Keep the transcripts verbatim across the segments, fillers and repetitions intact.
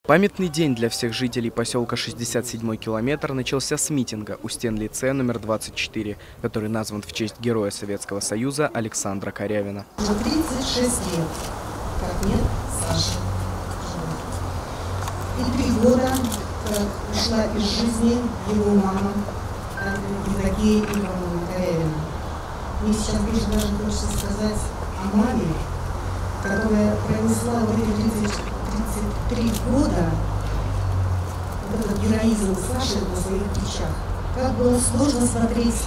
Памятный день для всех жителей поселка шестьдесят седьмой километр начался с митинга у стен лицея номер двадцать четыре, который назван в честь героя Советского Союза Александра Корявина. Уже тридцать шесть лет, как нет Саши. И три года, как ушла из жизни его мама, Евдокия Ивановна Корявина. Мне сейчас больше даже хочется сказать о маме, которая пронесла в эти тридцать три года вот этот героизм Саши на своих плечах. Как было сложно смотреть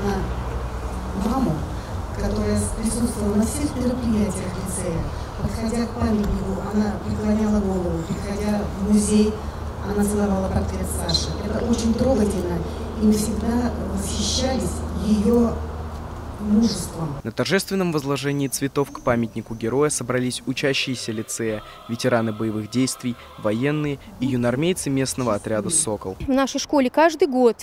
на маму, которая присутствовала на всех мероприятиях лицея. Подходя к памятнику, она преклоняла голову, приходя в музей, она целовала портрет Саши. Это очень трогательно, и мы всегда восхищались ее мужеством. На торжественном возложении цветов к памятнику героя собрались учащиеся лицея, ветераны боевых действий, военные и юноармейцы местного отряда «Сокол». В нашей школе каждый год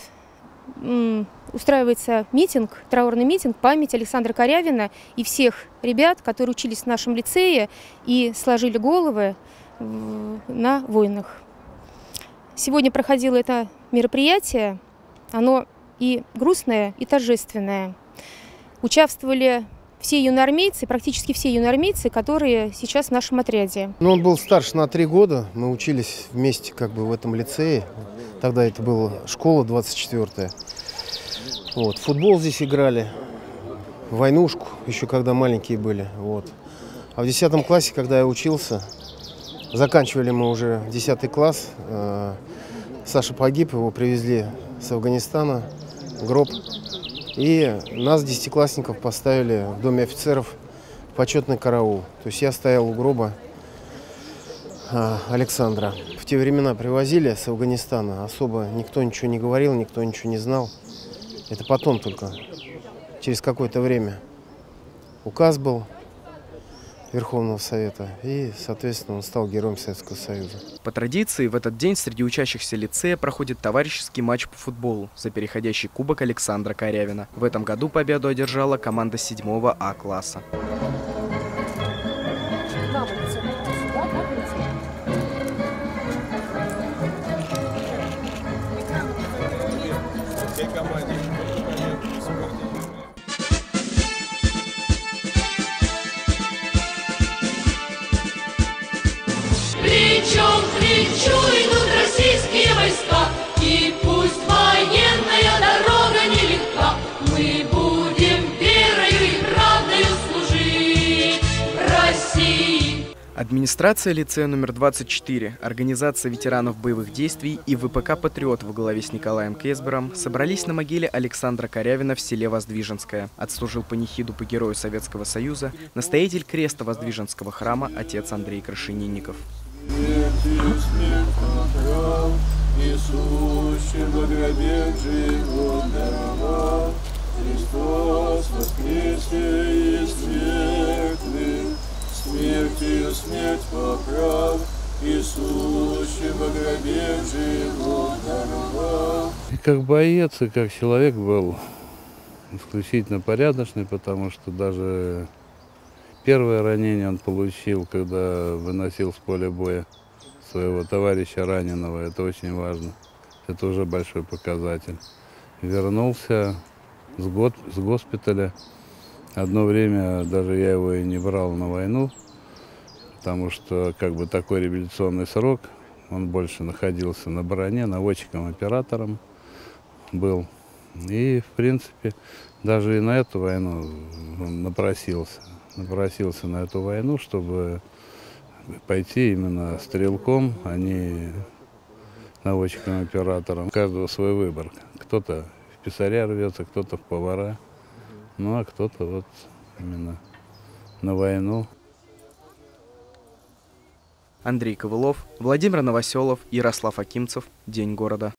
устраивается митинг, траурный митинг в память Александра Корявина и всех ребят, которые учились в нашем лицее и сложили головы на войнах. Сегодня проходило это мероприятие, оно и грустное, и торжественное. Участвовали все юноармейцы, практически все юноармейцы, которые сейчас в нашем отряде. Ну, он был старше на три года, мы учились вместе как бы в этом лицее. Тогда это была школа двадцать четвёртая. Вот. Футбол здесь играли, войнушку, еще когда маленькие были. Вот. А в десятом классе, когда я учился, заканчивали мы уже десятый класс, Саша погиб, его привезли с Афганистана, гроб. И нас, десятиклассников, поставили в доме офицеров в почетный караул. То есть я стоял у гроба Александра. В те времена привозили с Афганистана, особо никто ничего не говорил, никто ничего не знал. Это потом только, через какое-то время, указ был Верховного Совета, и, соответственно, он стал героем Советского Союза. По традиции, в этот день среди учащихся лицея проходит товарищеский матч по футболу за переходящий кубок Александра Корявина. В этом году победу одержала команда седьмого А класса. Плечом к плечу идут российские войска, и пусть военная дорога нелегка, мы будем верою и правдою служить России. Администрация лицея номер двадцать четыре, организация ветеранов боевых действий и ВПК «Патриот» во главе с Николаем Кезбером собрались на могиле Александра Корявина в селе Воздвиженское. Отслужил панихиду по герою Советского Союза настоятель креста Воздвиженского храма отец Андрей Крашенинников. Христос воскресе из мертвых, смертью смерть поправ, Иисусе во гробе живот даровал. И как боец, и как человек был исключительно порядочный, потому что даже первое ранение он получил, когда выносил с поля боя своего товарища раненого. Это очень важно. Это уже большой показатель. Вернулся с, год, с госпиталя. Одно время даже я его и не брал на войну, потому что как бы такой реабилитационный срок. Он больше находился на броне, наводчиком-оператором был. И, в принципе, даже и на эту войну он напросился. напросился на эту войну, чтобы пойти именно стрелком, а не наводчиком-оператором. У каждого свой выбор. Кто-то в писаря рвется, кто-то в повара, ну а кто-то вот именно на войну. Андрей Ковылов, Владимир Новоселов, Ярослав Акимцев. День города.